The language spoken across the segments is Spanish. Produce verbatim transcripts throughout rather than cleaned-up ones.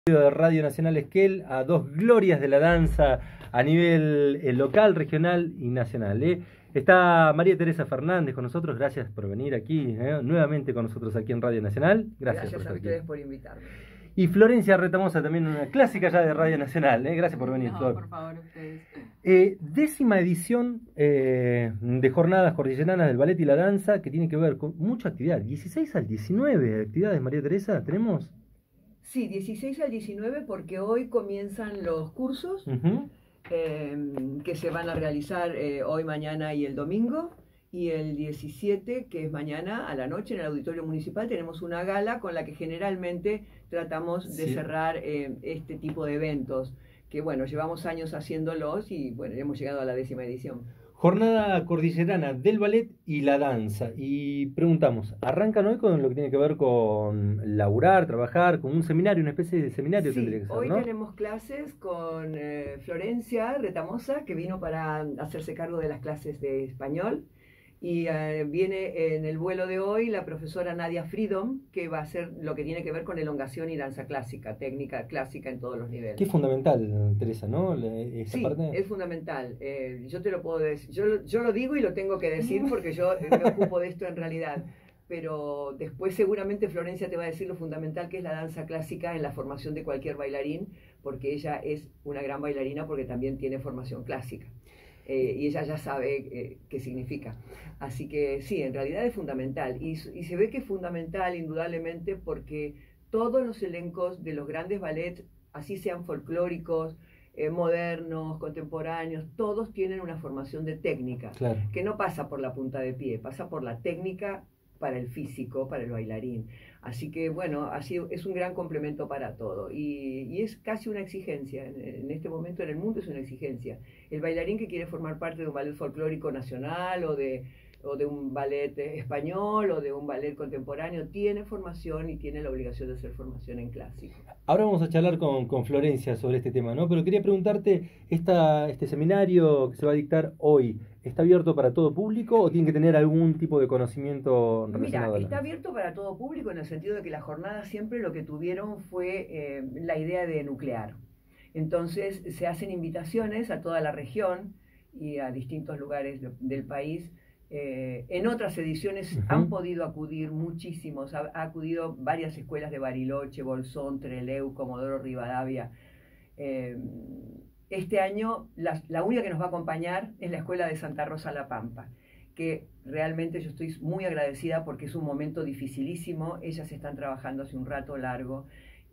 De Radio Nacional Esquel a dos glorias de la danza a nivel eh, local, regional y nacional. ¿eh? Está María Teresa Fernández con nosotros, gracias por venir aquí, ¿eh? nuevamente con nosotros aquí en Radio Nacional. Gracias, gracias por a ustedes aquí. por invitarme. Y Florencia Retamosa, también una clásica ya de Radio Nacional. ¿eh? Gracias por venir. No, por favor, ustedes. Eh, décima edición eh, de Jornadas Cordilleranas del Ballet y la Danza, que tiene que ver con mucha actividad. dieciséis al diecinueve actividades, María Teresa, ¿tenemos? Sí, dieciséis al diecinueve, porque hoy comienzan los cursos uh-huh. eh, que se van a realizar eh, hoy, mañana y el domingo. Y el diecisiete, que es mañana a la noche en el Auditorio Municipal, tenemos una gala con la que generalmente tratamos de sí. cerrar eh, este tipo de eventos, que bueno, llevamos años haciéndolos y bueno, hemos llegado a la décima edición. Jornada Cordillerana del Ballet y la Danza. Y preguntamos, ¿arrancan hoy con lo que tiene que ver con laburar, trabajar, con un seminario, una especie de seminario? Sí, tendría que ser, hoy ¿no? tenemos clases con eh, Florencia Retamosa, que vino para hacerse cargo de las clases de español. Y uh, viene en el vuelo de hoy la profesora Nadia Freedom, que va a hacer lo que tiene que ver con elongación y danza clásica, técnica clásica en todos los niveles. Que es fundamental, Teresa, ¿no? Esa sí, parte. es fundamental. Eh, yo te lo puedo decir, yo, yo lo digo y lo tengo que decir porque yo me ocupo de esto en realidad. Pero después seguramente Florencia te va a decir lo fundamental que es la danza clásica en la formación de cualquier bailarín, porque ella es una gran bailarina porque también tiene formación clásica. Eh, y ella ya sabe eh, qué significa. Así que sí, en realidad es fundamental. Y, y se ve que es fundamental indudablemente porque todos los elencos de los grandes ballets, así sean folclóricos, eh, modernos, contemporáneos, todos tienen una formación de técnica, claro. que no pasa por la punta de pie, pasa por la técnica para el físico, para el bailarín. Así que, bueno, así es un gran complemento para todo. Y, y es casi una exigencia. En, en este momento en el mundo es una exigencia. El bailarín que quiere formar parte de un ballet folclórico nacional o de, o de un ballet español o de un ballet contemporáneo tiene formación y tiene la obligación de hacer formación en clásico. Ahora vamos a charlar con, con Florencia sobre este tema, ¿no? Pero quería preguntarte, esta, este seminario que se va a dictar hoy, ¿está abierto para todo público o tiene que tener algún tipo de conocimiento relacionado? Mira, está abierto para todo público en el sentido de que las jornadas siempre lo que tuvieron fue eh, la idea de nuclear. Entonces se hacen invitaciones a toda la región y a distintos lugares de, del país. Eh, en otras ediciones uh-huh. han podido acudir muchísimos, ha, ha acudido varias escuelas de Bariloche, Bolsón, Trelew, Comodoro Rivadavia. Eh, este año la, la única que nos va a acompañar es la Escuela de Santa Rosa La Pampa, que realmente yo estoy muy agradecida porque es un momento dificilísimo, ellas están trabajando hace un rato largo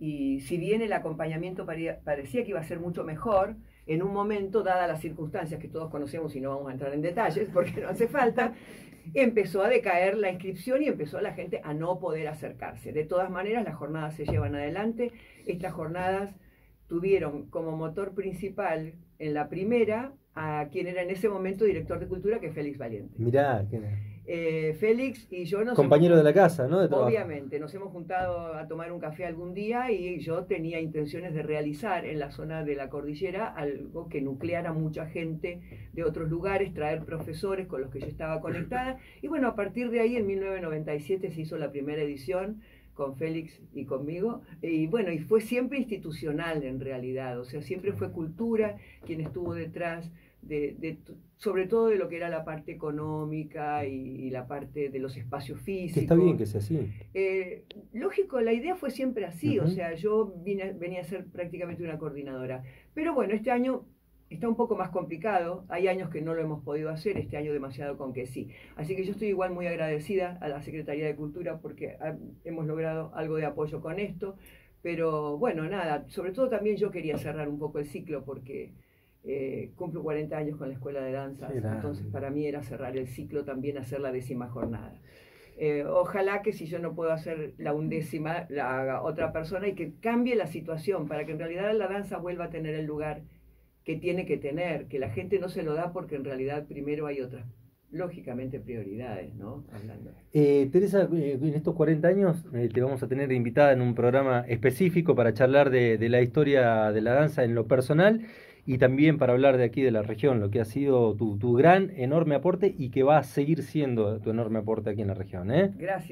y si bien el acompañamiento parecía, parecía que iba a ser mucho mejor, en un momento, dadas las circunstancias que todos conocemos y no vamos a entrar en detalles porque no hace falta, empezó a decaer la inscripción y empezó la gente a no poder acercarse. De todas maneras, las jornadas se llevan adelante. Estas jornadas tuvieron como motor principal en la primera a quien era en ese momento director de cultura, que es Félix Valiente. Mirá, ¿quién es? Eh, Félix y yo nos compañero hemos, de la casa, ¿no? De obviamente, nos hemos juntado a tomar un café algún día y yo tenía intenciones de realizar en la zona de la cordillera algo que nucleara mucha gente de otros lugares, traer profesores con los que yo estaba conectada. Y bueno, a partir de ahí, en mil novecientos noventa y siete se hizo la primera edición con Félix y conmigo, y bueno, y fue siempre institucional en realidad, o sea, siempre fue cultura quien estuvo detrás de, de sobre todo de lo que era la parte económica y, y la parte de los espacios físicos. Que está bien que sea así. Eh, lógico, la idea fue siempre así, uh-huh. o sea, yo vine, venía a ser prácticamente una coordinadora, pero bueno, este año está un poco más complicado, hay años que no lo hemos podido hacer, este año demasiado con que sí. Así que yo estoy igual muy agradecida a la Secretaría de Cultura porque ha, hemos logrado algo de apoyo con esto, pero bueno, nada, sobre todo también yo quería cerrar un poco el ciclo porque eh, cumplo cuarenta años con la Escuela de Danzas, sí, entonces para mí era cerrar el ciclo también, hacer la décima jornada. Eh, ojalá que si yo no puedo hacer la undécima, la haga otra persona y que cambie la situación para que en realidad la danza vuelva a tener el lugar que tiene que tener, que la gente no se lo da porque en realidad primero hay otras, lógicamente, prioridades, ¿no? Hablando. Eh, Teresa, eh, en estos cuarenta años eh, te vamos a tener invitada en un programa específico para charlar de, de la historia de la danza en lo personal y también para hablar de aquí de la región, lo que ha sido tu, tu gran, enorme aporte y que va a seguir siendo tu enorme aporte aquí en la región, ¿eh? Gracias.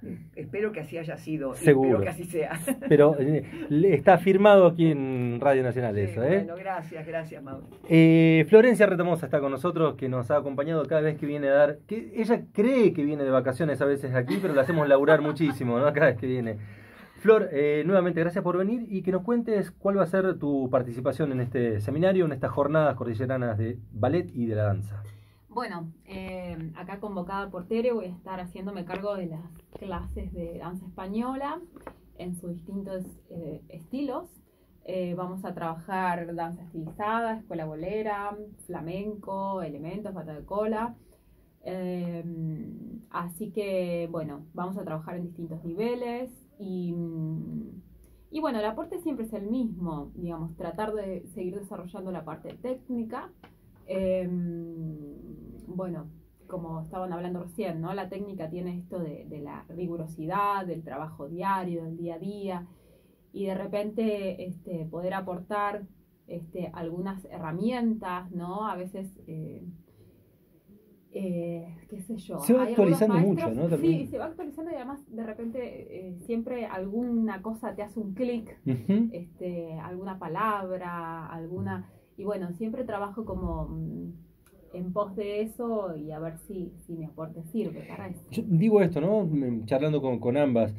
Espero que así haya sido. Seguro. Espero que así sea. Pero eh, está firmado aquí en Radio Nacional Sí, eso, ¿eh? Bueno, gracias, gracias, Mauro. Eh, Florencia Retamosa está con nosotros, que nos ha acompañado cada vez que viene a dar... que ella cree que viene de vacaciones a veces aquí, pero la hacemos laburar muchísimo, ¿no? Cada vez que viene. Flor, eh, nuevamente gracias por venir y que nos cuentes cuál va a ser tu participación en este seminario, en estas jornadas cordilleranas de ballet y de la danza. Bueno, eh, acá convocada por Tere voy a estar haciéndome cargo de las clases de danza española en sus distintos eh, estilos. Eh, vamos a trabajar danza estilizada, escuela bolera, flamenco, elementos, pata de cola. Eh, así que, bueno, vamos a trabajar en distintos niveles y, y bueno, el aporte siempre es el mismo, digamos, tratar de seguir desarrollando la parte técnica. Eh, bueno, como estaban hablando recién, ¿no? La técnica tiene esto de, de la rigurosidad, del trabajo diario, del día a día, y de repente este, poder aportar este, algunas herramientas, ¿no? A veces, eh, eh, qué sé yo. Se va hay actualizando maestros, mucho, ¿no? También. Sí, se va actualizando y además de repente eh, siempre alguna cosa te hace un clic, Uh-huh. este, alguna palabra, alguna... Y bueno, siempre trabajo como mm, en pos de eso y a ver si, si mi aporte sirve para eso. Yo digo esto, ¿no? Charlando con, con ambas,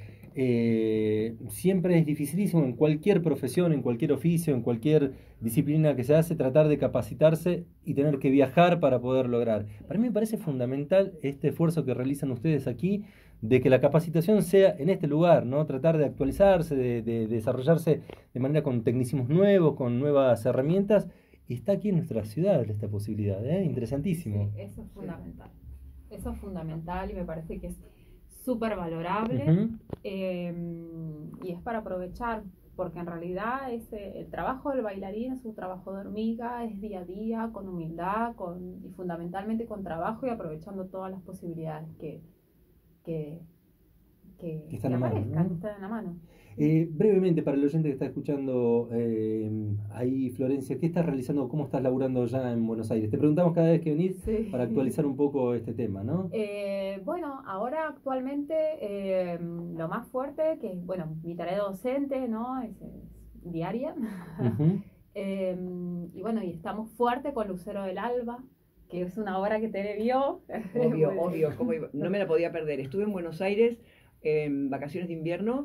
eh, siempre es dificilísimo en cualquier profesión, en cualquier oficio, en cualquier disciplina que se hace, tratar de capacitarse y tener que viajar para poder lograr. Para mí me parece fundamental este esfuerzo que realizan ustedes aquí, de que la capacitación sea en este lugar, ¿no? Tratar de actualizarse, de, de, de desarrollarse de manera con tecnicismos nuevos, con nuevas herramientas. Y está aquí en nuestra ciudad esta posibilidad, ¿eh? Interesantísimo. Sí, eso es fundamental. Eso es fundamental y me parece que es súper valorable. Uh-huh. eh, y es para aprovechar, porque en realidad ese, el trabajo del bailarín es un trabajo de hormiga, es día a día, con humildad con, y fundamentalmente con trabajo y aprovechando todas las posibilidades que, que, que, que están que a mano, aparezcan, ¿no? que están en la mano. Eh, brevemente, para el oyente que está escuchando eh, ahí, Florencia, ¿qué estás realizando? ¿Cómo estás laburando ya en Buenos Aires? Te preguntamos cada vez que venís Sí. para actualizar un poco este tema, ¿no? Eh, bueno, ahora actualmente eh, lo más fuerte, que bueno, mi tarea docente, ¿no? Es, es diaria. Uh-huh. eh, y bueno, y estamos fuerte con Lucero del Alba, que es una obra que Tere vio. Obvio, obvio, ¿cómo iba? No me la podía perder. Estuve en Buenos Aires en vacaciones de invierno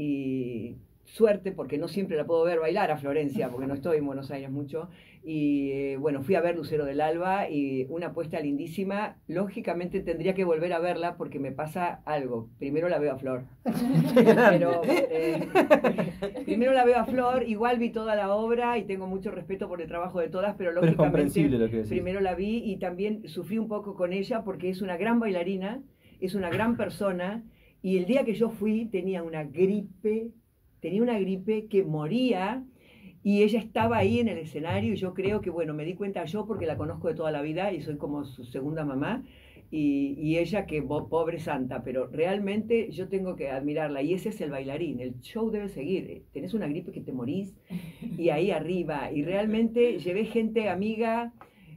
y suerte, porque no siempre la puedo ver bailar a Florencia, porque no estoy en Buenos Aires mucho. Y eh, bueno, fui a ver Lucero del Alba y una apuesta lindísima. Lógicamente tendría que volver a verla porque me pasa algo. Primero la veo a Flor. Pero, eh, primero la veo a Flor, igual vi toda la obra y tengo mucho respeto por el trabajo de todas, pero Pero es lógicamente comprensible lo que decís. primero la vi y también sufrí un poco con ella porque es una gran bailarina, es una gran persona. Y el día que yo fui tenía una gripe, tenía una gripe que moría y ella estaba ahí en el escenario y yo creo que, bueno, me di cuenta yo porque la conozco de toda la vida y soy como su segunda mamá y, y ella que pobre santa, pero realmente yo tengo que admirarla y ese es el bailarín, el show debe seguir, tenés una gripe que te morís y ahí arriba y realmente llevé gente amiga.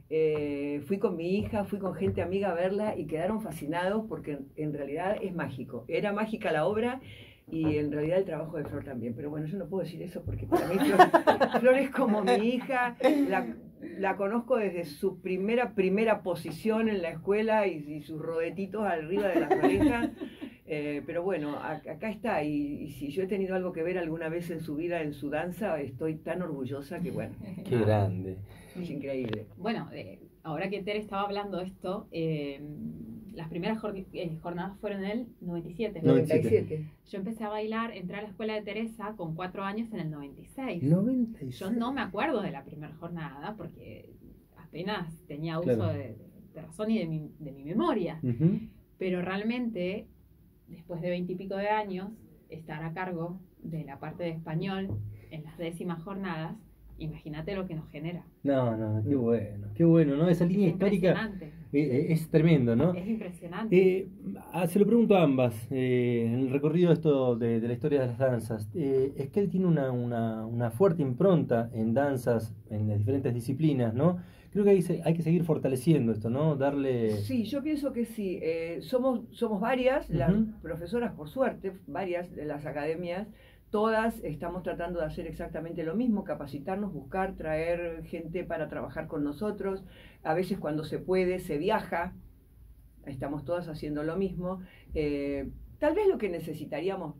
Eh, fui con mi hija, fui con gente amiga a verla y quedaron fascinados porque en, en realidad es mágico. Era mágica la obra y en realidad el trabajo de Flor también. Pero bueno, yo no puedo decir eso porque para mí Flor, Flor es como mi hija. La, la conozco desde su primera, primera posición en la escuela y, y sus rodetitos arriba de las orejas. Eh, pero bueno, a, acá está. Y, y si yo he tenido algo que ver alguna vez en su vida, en su danza, estoy tan orgullosa que bueno. Qué grande. Es increíble. Bueno, eh, ahora que Tere estaba hablando de esto, eh, las primeras jordi- eh, jornadas fueron en el noventa y siete. noventa y siete. Yo empecé a bailar, entré a la escuela de Teresa con cuatro años en el noventa y seis. noventa y seis. Yo no me acuerdo de la primera jornada porque apenas tenía uso Claro. de, de razón y de mi, de mi memoria. Uh-huh. Pero realmente, después de veintipico de años, estar a cargo de la parte de español en las décimas jornadas imagínate lo que nos genera. No, no, qué bueno, qué bueno, ¿no? Esa línea Es histórica impresionante. eh, es tremendo, ¿no? Es impresionante. Eh, ah, se lo pregunto a ambas, eh, en el recorrido esto de, de la historia de las danzas, eh, Esquel tiene una, una, una fuerte impronta en danzas, en las diferentes disciplinas, ¿no? Creo que hay, se- hay que seguir fortaleciendo esto, ¿no? Darle... Sí, yo pienso que sí. Eh, somos, somos varias, las Ujú. profesoras, por suerte, varias de las academias, todas estamos tratando de hacer exactamente lo mismo, capacitarnos, buscar, traer gente para trabajar con nosotros. A veces cuando se puede, se viaja, estamos todas haciendo lo mismo. Eh, tal vez lo que necesitaríamos,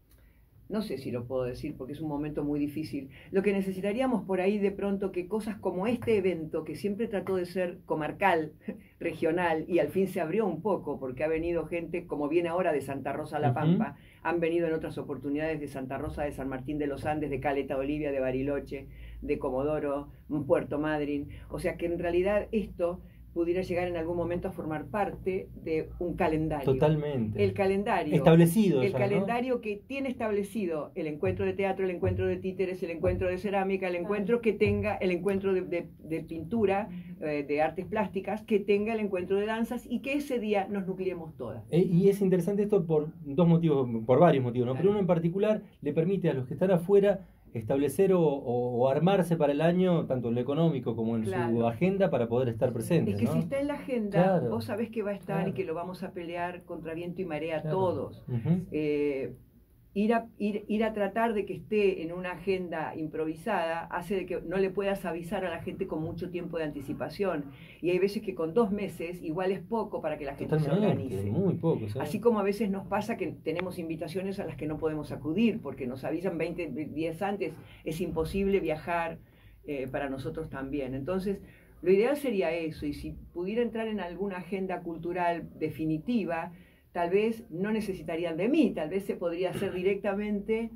no sé si lo puedo decir porque es un momento muy difícil, lo que necesitaríamos por ahí de pronto que cosas como este evento, que siempre trató de ser comarcal, regional, y al fin se abrió un poco porque ha venido gente, como viene ahora de Santa Rosa La Ujú. Pampa, han venido en otras oportunidades de Santa Rosa, de San Martín de los Andes, de Caleta Olivia, de Bariloche, de Comodoro, Puerto Madryn, o sea que en realidad esto pudiera llegar en algún momento a formar parte de un calendario. Totalmente. El calendario. Establecido El ya, ¿no? calendario que tiene establecido el encuentro de teatro, el encuentro de títeres, el encuentro de cerámica, el encuentro que tenga, el encuentro de, de- de pintura, eh, de artes plásticas, que tenga el encuentro de danzas y que ese día nos nucleemos todas. Eh, y es interesante esto por dos motivos, por varios motivos, ¿no? Claro. Pero uno en particular le permite a los que están afuera establecer o, o- o armarse para el año, tanto en lo económico como en su Claro. agenda, para poder estar presentes, Es que ¿no? si está en la agenda, Claro, vos sabés que va a estar claro. y que lo vamos a pelear contra viento y marea Claro. todos. Ujú. Eh, ir, a, ir, ir a tratar de que esté en una agenda improvisada hace de que no le puedas avisar a la gente con mucho tiempo de anticipación. Y hay veces que con dos meses igual es poco para que la gente se Totalmente, organice. muy poco. ¿sí? Así como a veces nos pasa que tenemos invitaciones a las que no podemos acudir porque nos avisan veinte días antes, es imposible viajar eh, para nosotros también. Entonces, lo ideal sería eso, y si pudiera entrar en alguna agenda cultural definitiva, tal vez no necesitarían de mí, tal vez se podría hacer directamente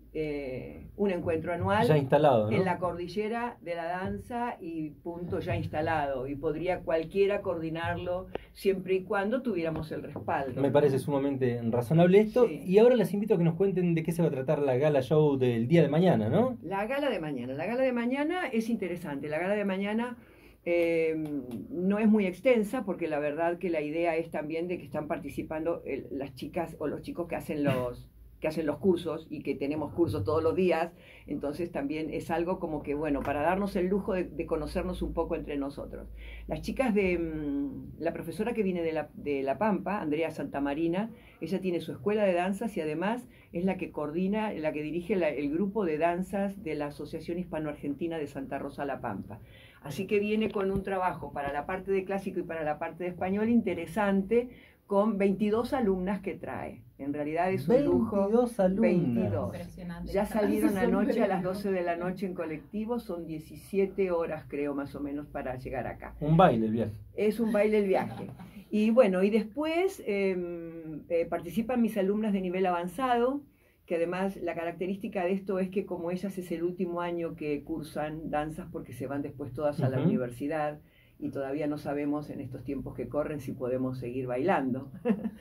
eh, un encuentro anual Ya instalado, ¿no? en la cordillera de la danza y punto, ya instalado, y podría cualquiera coordinarlo siempre y cuando tuviéramos el respaldo. Me parece sumamente razonable esto. Sí. Y ahora les invito a que nos cuenten de qué se va a tratar la gala show del día de mañana, ¿no? La gala de mañana. La gala de mañana es interesante. La gala de mañana eh, no es muy extensa porque la verdad que la idea es también de que están participando el- las chicas o los chicos que hacen los que hacen los cursos y que tenemos cursos todos los días, entonces también es algo como que, bueno, para darnos el lujo de, de conocernos un poco entre nosotros. Las chicas de, mm, la profesora que viene de la, de La Pampa, Andrea Santamarina, ella tiene su escuela de danzas y además es la que coordina, la que dirige la- el grupo de danzas de la Asociación Hispano-Argentina de Santa Rosa La Pampa. Así que viene con un trabajo para la parte de clásico y para la parte de español interesante, con veintidós alumnas que trae. En realidad es un lujo. veintidós alumnas. veintidós. Impresionante. Ya salieron Son anoche a las tremendos. doce de la noche en colectivo, son diecisiete horas creo más o menos para llegar acá. Un baile el viaje. Es un baile el viaje. Y bueno, y después eh, eh, participan mis alumnas de nivel avanzado, que además la característica de esto es que como ellas es el último año que cursan danzas porque se van después todas a la Ujú. universidad y todavía no sabemos en estos tiempos que corren si podemos seguir bailando.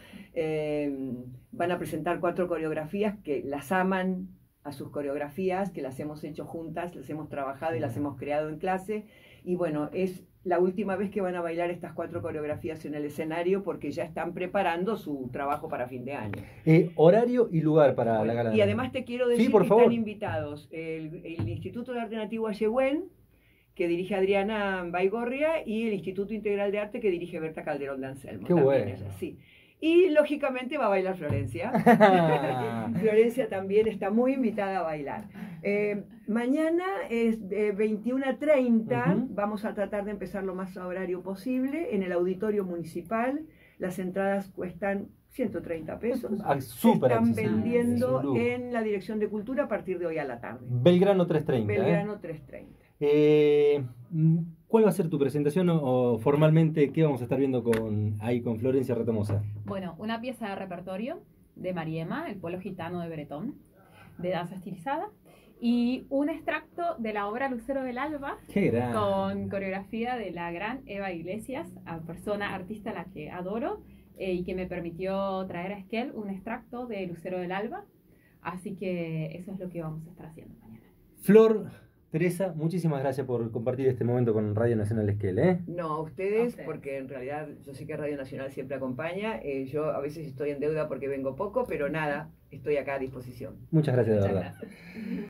Eh, van a presentar cuatro coreografías que las aman a sus coreografías, que las hemos hecho juntas, las hemos trabajado y las hemos creado en clase. Y bueno, es la última vez que van a bailar estas cuatro coreografías en el escenario porque ya están preparando su trabajo para fin de año. Eh, horario y lugar para Bueno, la gala. de y mañana. además te quiero decir Sí, por que favor. están invitados el, el Instituto de Arte Nativo Ayehuen, que dirige Adriana Baigorria, y el Instituto Integral de Arte que dirige Berta Calderón de Anselmo. Qué también bueno. ella, sí. Y lógicamente va a bailar Florencia. Florencia también está muy invitada a bailar. Eh, mañana es de veintiuno a treinta, Ujú. vamos a tratar de empezar lo más a horario posible en el auditorio municipal. Las entradas cuestan ciento treinta pesos. Ah, Se súper están accesible, es vendiendo un lujo. en la Dirección de Cultura a partir de hoy a la tarde. Belgrano trescientos treinta. ¿eh? Belgrano trescientos treinta. Eh, ¿Cuál va a ser tu presentación o, o formalmente qué vamos a estar viendo con ahí con Florencia Retamosa? Bueno, una pieza de repertorio de Mariema, el pueblo gitano de Bretón, de danza estilizada, y un extracto de la obra Lucero del Alba, Qué gran. con coreografía de la gran Eva Iglesias, a persona artista a la que adoro, eh, y que me permitió traer a Esquel un extracto de Lucero del Alba. Así que eso es lo que vamos a estar haciendo mañana. Flor, Teresa, muchísimas gracias por compartir este momento con Radio Nacional Esquel, ¿eh? No, a ustedes, a ustedes, porque en realidad yo sé que Radio Nacional siempre acompaña. Eh, yo a veces estoy en deuda porque vengo poco, pero nada, estoy acá a disposición. Muchas gracias, de Muchas verdad. Gracias.